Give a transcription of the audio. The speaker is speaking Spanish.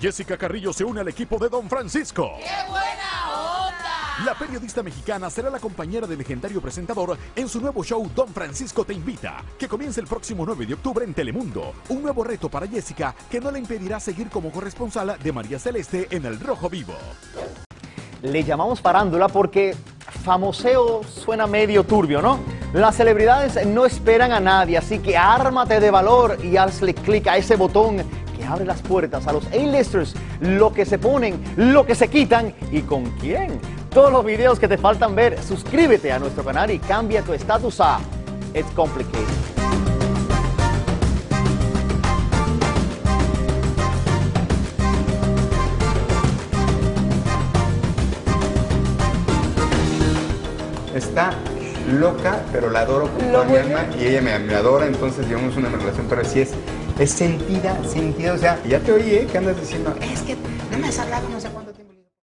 Jessica Carrillo se une al equipo de Don Francisco. ¡Qué buena onda! La periodista mexicana será la compañera del legendario presentador en su nuevo show Don Francisco Te Invita, que comienza el próximo 9 de octubre en Telemundo. Un nuevo reto para Jessica que no le impedirá seguir como corresponsal de María Celeste en El Rojo Vivo. Le llamamos farándula porque famoseo suena medio turbio, ¿no? Las celebridades no esperan a nadie, así que ármate de valor y hazle clic a ese botón que abre las puertas a los A-listers, lo que se ponen, lo que se quitan y con quién. Todos los videos que te faltan ver, suscríbete a nuestro canal y cambia tu estatus a It's Complicated. Está loca, pero la adoro con toda mi alma y ella me adora, entonces llevamos una relación, pero sí es sentida, o sea, ya te oí, que andas diciendo, es que no me has hablado no sé cuánto tiempo.